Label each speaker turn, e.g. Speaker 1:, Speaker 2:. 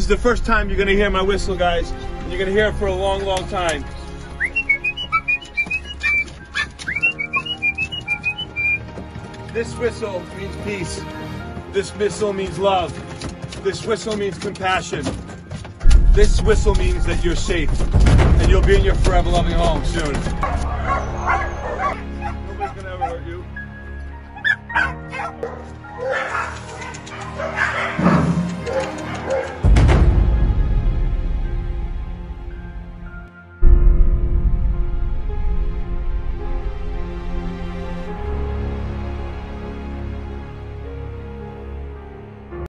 Speaker 1: is the first time you're gonna hear my whistle, guys. And you're gonna hear it for a long, long time. This whistle means peace. This whistle means love. This whistle means compassion. This whistle means that you're safe and you'll be in your forever loving home soon.